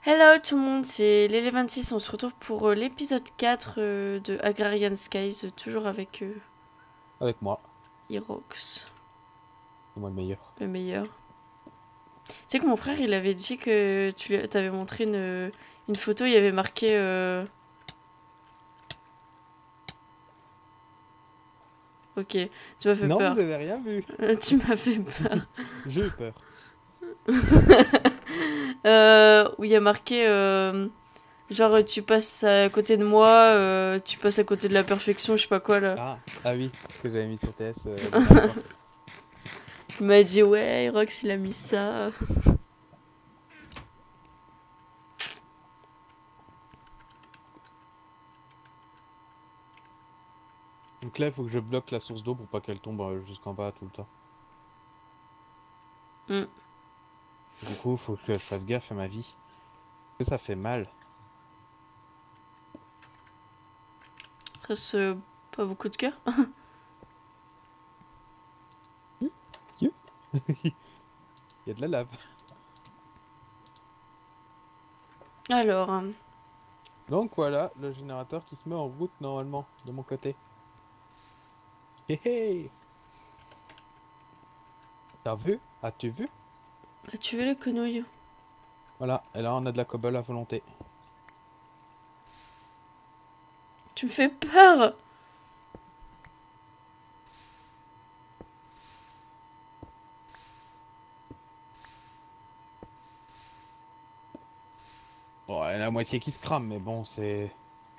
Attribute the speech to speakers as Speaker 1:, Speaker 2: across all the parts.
Speaker 1: Hello tout le monde, c'est Lélé26, on se retrouve pour l'épisode 4 de Agrarian Skies, toujours avec
Speaker 2: Avec moi,
Speaker 1: Irox,
Speaker 2: c'est moi le meilleur.
Speaker 1: le meilleur. Tu sais que mon frère il avait dit que tu lui t'avais montré une photo, il y avait marqué... Ok, tu m'as fait
Speaker 2: Non,
Speaker 1: peur.
Speaker 2: vous avez rien vu.
Speaker 1: Tu m'as fait peur.
Speaker 2: J'ai eu peur.
Speaker 1: Où il y a marqué... genre tu passes à côté de moi, tu passes à côté de la perfection, je sais pas quoi là.
Speaker 2: Ah oui, que j'avais mis sur TS la dernière fois.
Speaker 1: Il m'a dit ouais, Irox il a mis ça.
Speaker 2: Donc là, il faut que je bloque la source d'eau pour pas qu'elle tombe jusqu'en bas tout le temps.
Speaker 1: Hmm.
Speaker 2: Du coup, il faut que je fasse gaffe à ma vie. Parce que ça fait mal.
Speaker 1: Ça reste pas beaucoup de cœur.
Speaker 2: Il y a de la lave.
Speaker 1: Alors,
Speaker 2: Donc voilà, le générateur qui se met en route normalement, de mon côté. Hé hé! T'as vu? As-tu vu?
Speaker 1: tu veux les quenouilles?
Speaker 2: Voilà, et là on a de la cobble à volonté.
Speaker 1: Tu me fais peur!
Speaker 2: Bon, il y a la moitié qui se crame, mais bon, c'est...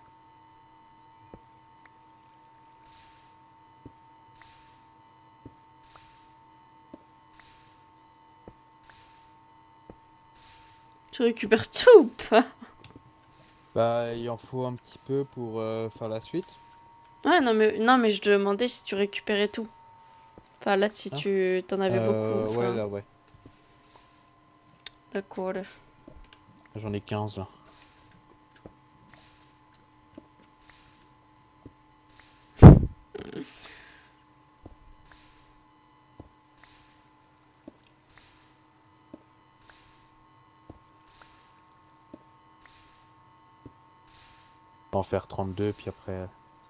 Speaker 1: Tu récupères tout ou pas?
Speaker 2: Bah, il en faut un petit peu pour faire la suite.
Speaker 1: Ouais, non mais je te demandais si tu récupérais tout. Enfin, là, si
Speaker 2: Hein.
Speaker 1: tu t'en avais beaucoup.
Speaker 2: Ouais,
Speaker 1: Enfin,
Speaker 2: là, ouais.
Speaker 1: d'accord.
Speaker 2: J'en ai 15 là. On va en faire 32, puis après...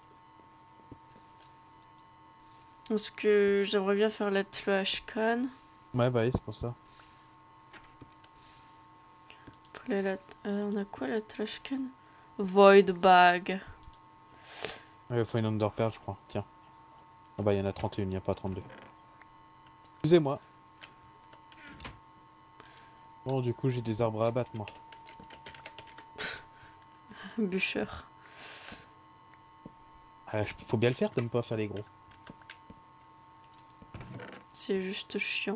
Speaker 1: Parce que j'aimerais bien faire la trash can.
Speaker 2: Ouais, bah oui, c'est pour ça.
Speaker 1: On a quoi la trash can? Void bag.
Speaker 2: Il faut une underperle, je crois. Tiens. Ah bah, il y en a 31, il n'y a pas 32. Excusez-moi. Bon, du coup, j'ai des arbres à abattre, moi.
Speaker 1: Bûcheur.
Speaker 2: Faut bien le faire, t'aimes pas faire les gros.
Speaker 1: C'est juste chiant.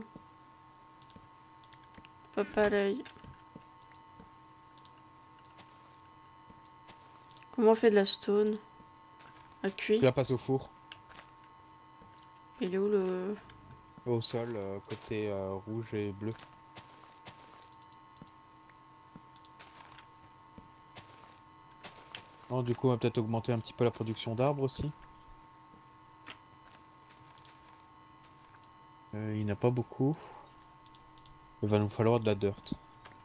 Speaker 1: Pas pareil. Comment on fait de la stone? À
Speaker 2: Tu
Speaker 1: cuit?
Speaker 2: la passes au four.
Speaker 1: Il est où le...
Speaker 2: Au sol, côté rouge et bleu. Bon, du coup, on va peut-être augmenter un petit peu la production d'arbres aussi. Il n'y en a pas beaucoup. Il va nous falloir de la dirt.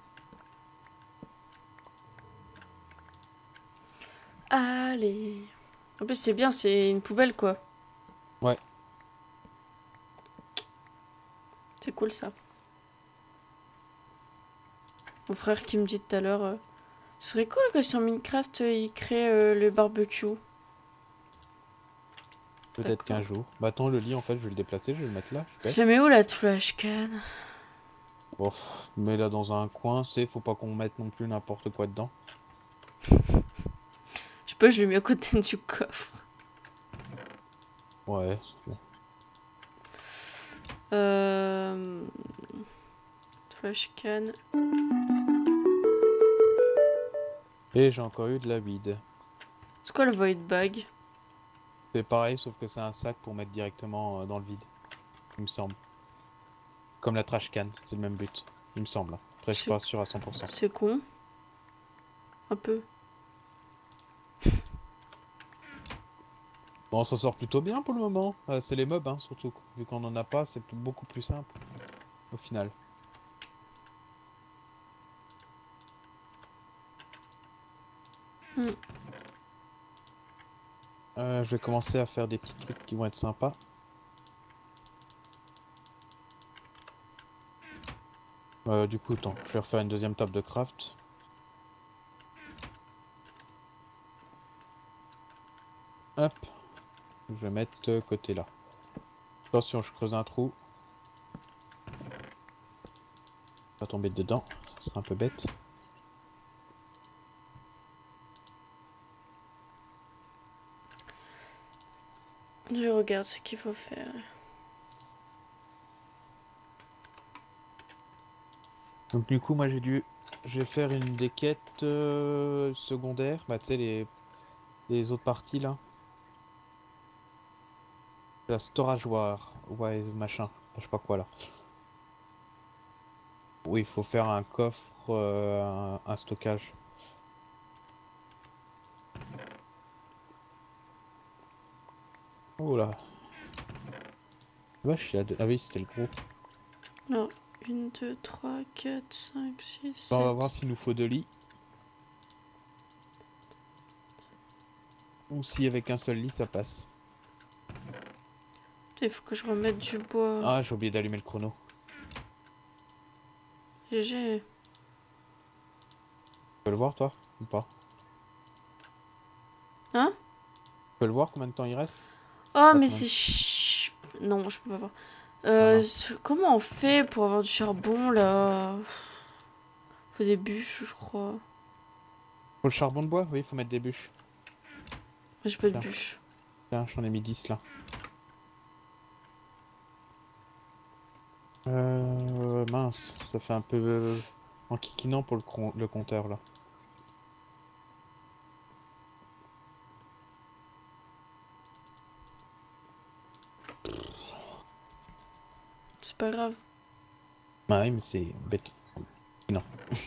Speaker 1: Allez. En plus, c'est bien, c'est une poubelle quoi.
Speaker 2: Ouais.
Speaker 1: C'est cool ça. Mon frère qui me dit tout à l'heure, ce serait cool que sur Minecraft il crée le barbecue.
Speaker 2: Peut-être qu'un
Speaker 1: D'accord.
Speaker 2: jour. Bah attends, le lit, en fait, je vais le déplacer, je vais le mettre là, je suis
Speaker 1: Je
Speaker 2: bête.
Speaker 1: la mets où la trash can?
Speaker 2: Bon, mets-la dans un coin, faut pas qu'on mette non plus n'importe quoi dedans.
Speaker 1: Je sais pas, je l'ai mis à côté du coffre.
Speaker 2: Ouais. Bon.
Speaker 1: Euh... Trash can.
Speaker 2: Et j'ai encore eu de la weed.
Speaker 1: C'est quoi le void bag?
Speaker 2: C'est pareil, sauf que c'est un sac pour mettre directement dans le vide. Il me semble. Comme la trash can, c'est le même but. Il me semble. Après, je suis
Speaker 1: C'est
Speaker 2: pas sûr à 100%.
Speaker 1: c'est con. Un peu.
Speaker 2: Bon, on s'en sort plutôt bien pour le moment. C'est les mobs, hein, surtout. Vu qu'on en a pas, c'est beaucoup plus simple. Au final.
Speaker 1: Hmm.
Speaker 2: Je vais commencer à faire des petits trucs qui vont être sympas. Du coup, attends, je vais refaire une deuxième table de craft. Hop, je vais mettre côté là. Attention, je creuse un trou. Pas tomber dedans, ce serait un peu bête.
Speaker 1: Je regarde ce qu'il faut faire.
Speaker 2: Donc du coup, moi je vais faire une des quêtes secondaires. Bah tu sais, les autres parties là. La storage war. Ouais, machin. Je sais pas quoi là. Oui, il faut faire un coffre, un stockage. Oh là. Vache, ah oui, c'était le gros.
Speaker 1: Non, 1, 2, 3, 4, 5, 6,
Speaker 2: Bon, on va
Speaker 1: 7.
Speaker 2: voir s'il nous faut 2 lits. Ou si avec un seul lit ça passe.
Speaker 1: Il faut que je remette du bois.
Speaker 2: Ah, j'ai oublié d'allumer le chrono.
Speaker 1: GG.
Speaker 2: Tu peux le voir toi? Ou pas?
Speaker 1: Hein?
Speaker 2: Tu peux le voir combien de temps il reste?
Speaker 1: Oh,
Speaker 2: Pas
Speaker 1: mais
Speaker 2: combien de-
Speaker 1: c'est... Non, je peux pas voir.
Speaker 2: Ah non.
Speaker 1: Comment on fait pour avoir du charbon, là? Faut des bûches, je crois.
Speaker 2: Faut le charbon de bois? Oui, il faut mettre des bûches.
Speaker 1: Moi, j'ai pas de
Speaker 2: Tiens,
Speaker 1: bûches.
Speaker 2: tiens, j'en ai mis 10 là. Mince, ça fait un peu enquiquinant pour le compteur là.
Speaker 1: C'est pas grave.
Speaker 2: Bah oui, mais c'est bête. Non.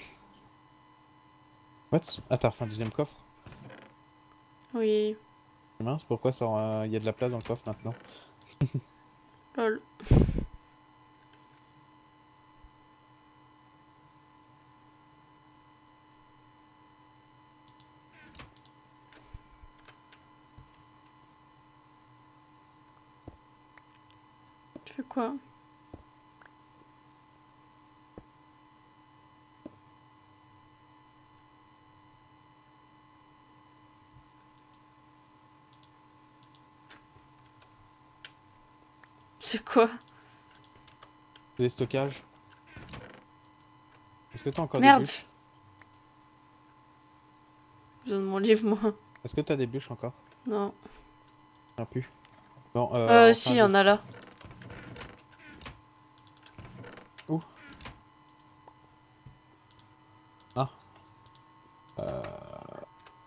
Speaker 2: What? Ah, t'as refait un deuxième coffre?
Speaker 1: Oui.
Speaker 2: Mince, pourquoi ça, y a de la place dans le coffre maintenant?
Speaker 1: Lol. Tu fais quoi? C'est quoi?
Speaker 2: Des stockages? Est-ce que t'as encore des
Speaker 1: Merde!
Speaker 2: bûches?
Speaker 1: J'ai besoin de mon livre, moi.
Speaker 2: Est-ce que t'as des bûches encore?
Speaker 1: Non.
Speaker 2: Non plus. Bon, enfin
Speaker 1: Si, il y en a là.
Speaker 2: Où? Ah. Euh,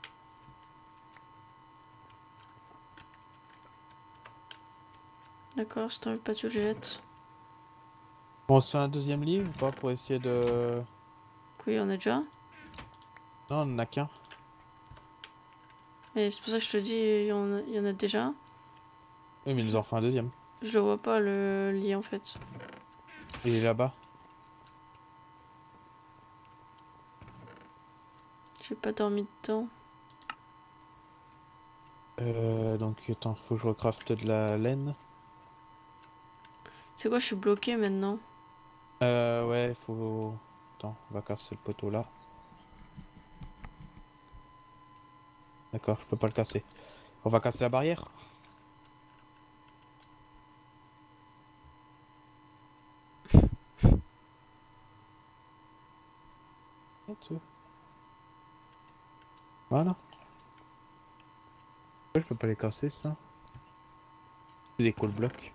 Speaker 1: D'accord, si t'en veux pas, tu le jettes.
Speaker 2: Bon, on se fait un deuxième lit ou pas pour essayer de...
Speaker 1: Oui, il y en a déjà.
Speaker 2: Non, on en a qu'un.
Speaker 1: Mais c'est pour ça que je te dis, il y en a déjà.
Speaker 2: Oui, mais il nous en faut un deuxième.
Speaker 1: Je le vois pas, le lit, en fait.
Speaker 2: Il est là-bas.
Speaker 1: J'ai pas dormi dedans.
Speaker 2: Donc, attends, faut que je recrafte de la laine.
Speaker 1: C'est quoi, je suis bloquée maintenant.
Speaker 2: Ouais, faut... Attends, on va casser le poteau là. D'accord, je peux pas le casser. On va casser la barrière. Voilà. Pourquoi je peux pas les casser, ça? C'est des call blocs.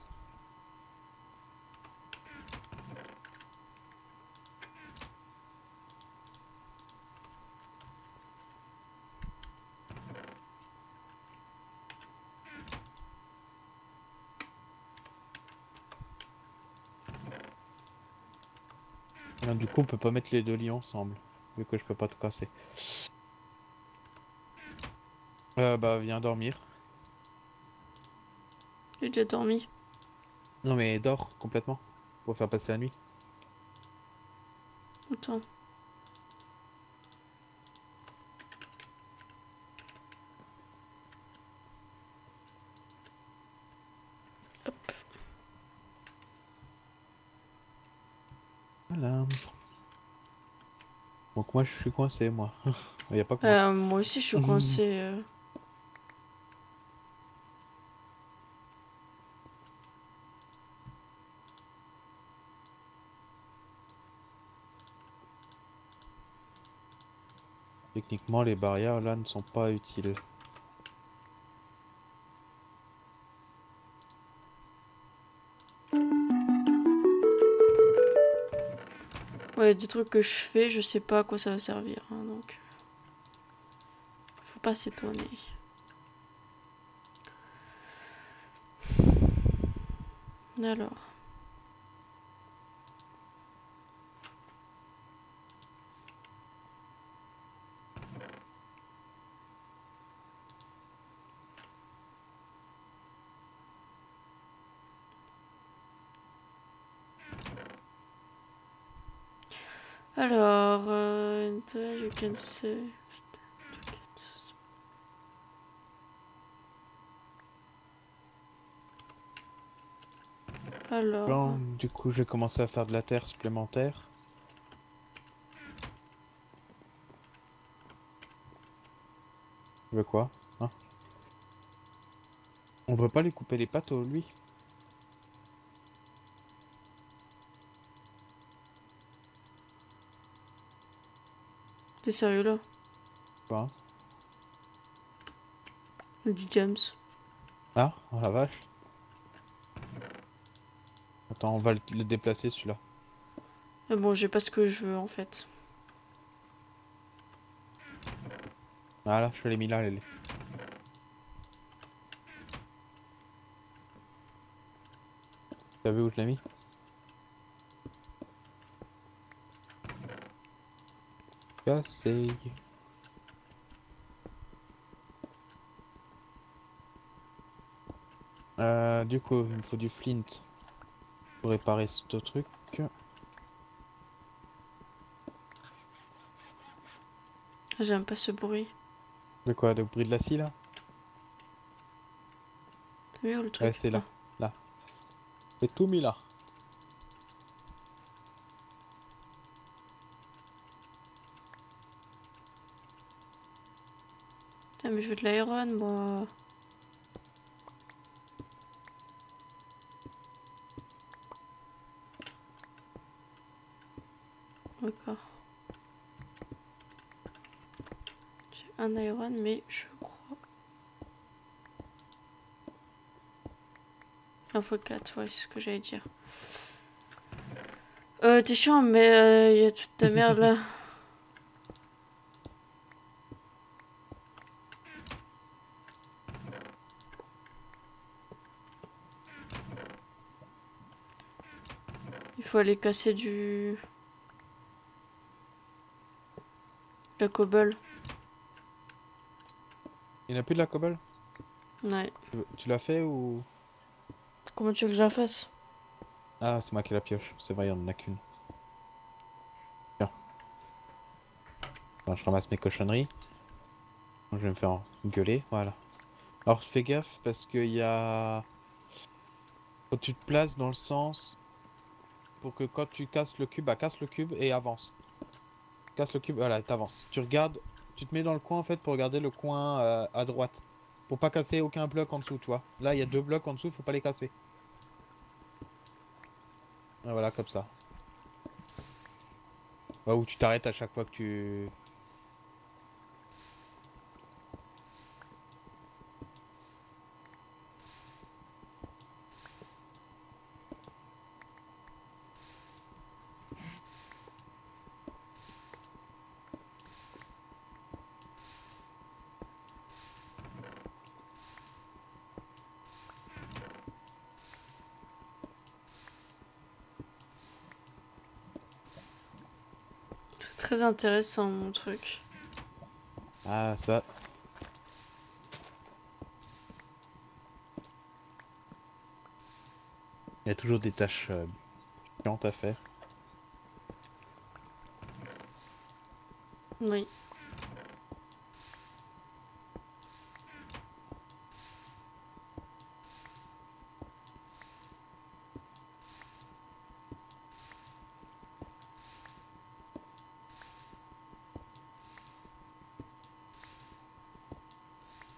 Speaker 2: Ah, du coup, on peut pas mettre les deux lits ensemble, vu que je peux pas tout casser. Bah, viens dormir.
Speaker 1: J'ai déjà dormi.
Speaker 2: Non, mais dors complètement, pour faire passer la nuit.
Speaker 1: Attends.
Speaker 2: Voilà. Donc moi je suis coincé moi. Il y a pas que moi.
Speaker 1: Moi aussi, je suis coincé.
Speaker 2: Techniquement les barrières là ne sont pas utiles.
Speaker 1: Ouais, des trucs que je fais, je sais pas à quoi ça va servir. Hein, donc, faut pas s'étonner. Alors. Alors, you can say. Alors.
Speaker 2: Bon, du coup j'ai commencé à faire de la terre supplémentaire. Tu veux quoi? Hein? On veut pas lui couper les pattes lui?
Speaker 1: T'es sérieux là?
Speaker 2: Quoi?
Speaker 1: Du James.
Speaker 2: Ah, oh la vache. Attends, on va le déplacer celui-là.
Speaker 1: Mais bon, j'ai pas ce que je veux en fait.
Speaker 2: Voilà, je l'ai mis là, les. T'as vu où je l'ai mis? Cassé. Du coup, il me faut du flint pour réparer ce truc.
Speaker 1: J'aime pas ce bruit.
Speaker 2: De quoi? De bruit de la scie là?
Speaker 1: T'as vu où le
Speaker 2: Ouais,
Speaker 1: truc?
Speaker 2: c'est
Speaker 1: Ah.
Speaker 2: là. Là. C'est tout mis là.
Speaker 1: Putain, mais je veux de l'iron, moi. D'accord. J'ai un iron, mais je crois. Il en faut 4, ouais, c'est ce que j'allais dire. T'es chiant, mais y a toute ta merde là. Il faut aller casser du. La cobble.
Speaker 2: Il n'y en a plus de la cobble?
Speaker 1: Ouais.
Speaker 2: Tu l'as fait ou...
Speaker 1: Comment tu veux que je la fasse?
Speaker 2: Ah, c'est moi qui la pioche. C'est vrai, il n'y en a qu'une. Tiens. Attends, je ramasse mes cochonneries. Je vais me faire gueuler, voilà. Alors fais gaffe parce qu'il y a... Faut que tu te places dans le sens pour que quand tu casses le cube, bah casse le cube et avance. Casse le cube, voilà, t'avances. Tu regardes, tu te mets dans le coin en fait pour regarder le coin à droite. Pour pas casser aucun bloc en dessous, tu vois. Là, il y a 2 blocs en dessous, faut pas les casser. Et voilà, comme ça. Ouais, ou tu t'arrêtes à chaque fois que tu...
Speaker 1: C'est très intéressant mon truc.
Speaker 2: Ah, ça... Il y a toujours des tâches chiantes à faire.
Speaker 1: Oui.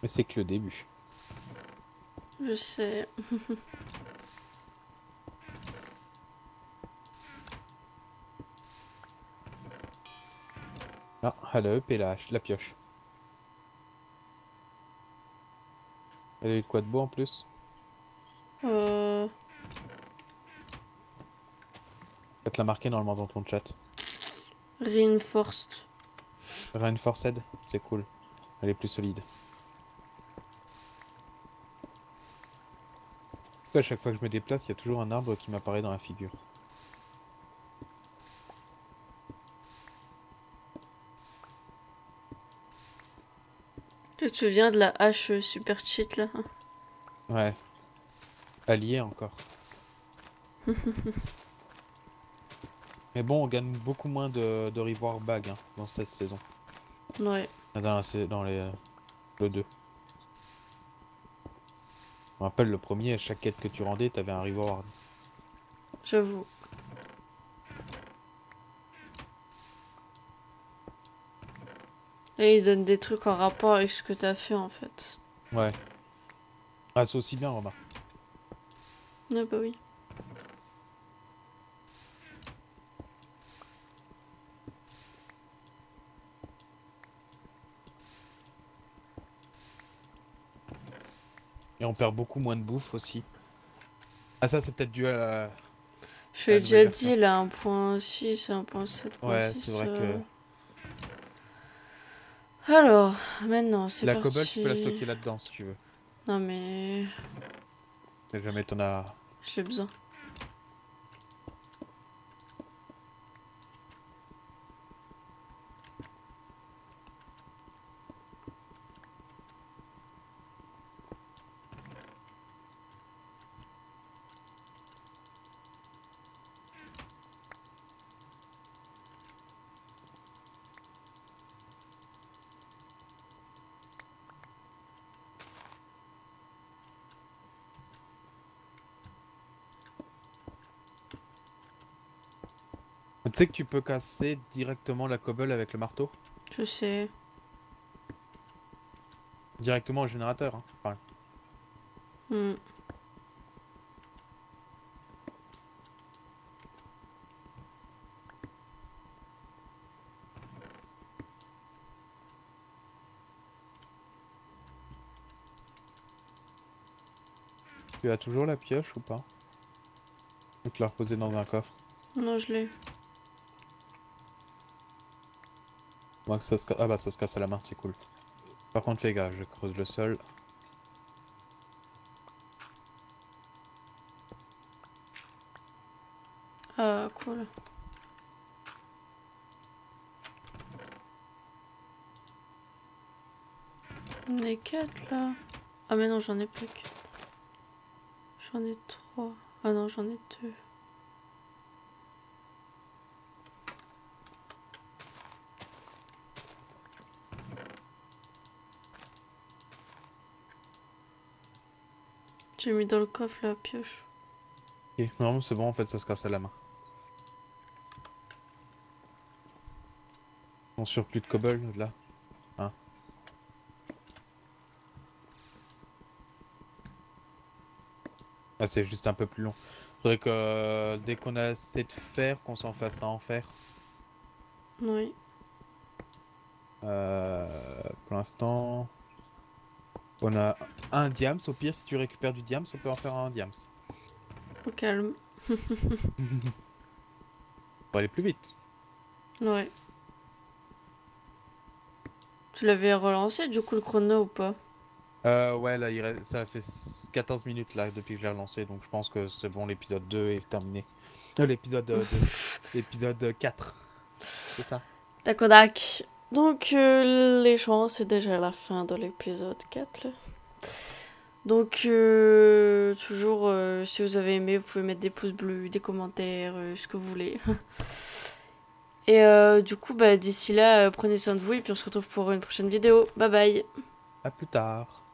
Speaker 2: Mais c'est que le début.
Speaker 1: Je sais.
Speaker 2: Ah, elle a upé la pioche. Elle a eu de quoi de beau en plus?
Speaker 1: Euh...
Speaker 2: Je vais te la marquer normalement dans ton chat.
Speaker 1: Reinforced.
Speaker 2: Reinforced, c'est cool. Elle est plus solide. À chaque fois que je me déplace, il y a toujours un arbre qui m'apparaît dans la figure.
Speaker 1: Tu te souviens de la hache super cheat là?
Speaker 2: Ouais. Allié encore. Mais bon, on gagne beaucoup moins de reward bag hein, dans cette saison.
Speaker 1: Ouais.
Speaker 2: Dans le 2. Je me rappelle le premier, à chaque quête que tu rendais, t'avais un reward.
Speaker 1: J'avoue. Et il donne des trucs en rapport avec ce que t'as fait en fait.
Speaker 2: Ouais. Ah, c'est aussi bien, Romain.
Speaker 1: Ah bah oui.
Speaker 2: Et on perd beaucoup moins de bouffe aussi. Ah, ça, c'est peut-être dû
Speaker 1: Je
Speaker 2: à
Speaker 1: l'ai
Speaker 2: la nouvelle
Speaker 1: déjà dit,
Speaker 2: version.
Speaker 1: elle a 1.6, 1.7.10.
Speaker 2: Ouais, c'est vrai que
Speaker 1: Alors, maintenant, c'est
Speaker 2: la cobble, tu peux la
Speaker 1: parti.
Speaker 2: stocker là-dedans si tu veux.
Speaker 1: Non mais...
Speaker 2: Si jamais t'en as...
Speaker 1: J'ai besoin.
Speaker 2: Tu sais que tu peux casser directement la cobble avec le marteau?
Speaker 1: Je sais.
Speaker 2: Directement au générateur, hein. Enfin,
Speaker 1: Hmm.
Speaker 2: tu as toujours la pioche ou pas? Ou tu l'as reposée dans un coffre?
Speaker 1: Non, je l'ai.
Speaker 2: Moi, que ça se... Ah bah ça se casse à la main, c'est cool. Par contre, fais gaffe, je creuse le sol.
Speaker 1: Ah, cool. On est 4 là. Ah mais non, j'en ai pas que. J'en ai 3. Ah non, j'en ai 2. J'ai mis dans le coffre la pioche.
Speaker 2: Ok, non, c'est bon, en fait, ça se casse à la main. On surplus de cobble, là. Hein. Ah, c'est juste un peu plus long. Faudrait que dès qu'on a assez de fer, qu'on s'en fasse un en fer.
Speaker 1: Oui.
Speaker 2: Pour l'instant, on a un diams. Au pire, si tu récupères du diams, on peut en faire un diams.
Speaker 1: Au calme.
Speaker 2: Pour aller plus vite.
Speaker 1: Ouais. Tu l'avais relancé du coup le chrono ou pas?
Speaker 2: Ouais, là, ça fait 14 minutes là depuis que je l'ai relancé, donc je pense que c'est bon, l'épisode 2 est terminé. L'épisode 2. L'épisode 4. C'est ça.
Speaker 1: D'accord, donc les gens, c'est déjà la fin de l'épisode 4 là. Donc toujours si vous avez aimé, vous pouvez mettre des pouces bleus, des commentaires, ce que vous voulez. Et du coup, bah, d'ici là, prenez soin de vous et puis on se retrouve pour une prochaine vidéo. Bye bye.
Speaker 2: À plus tard.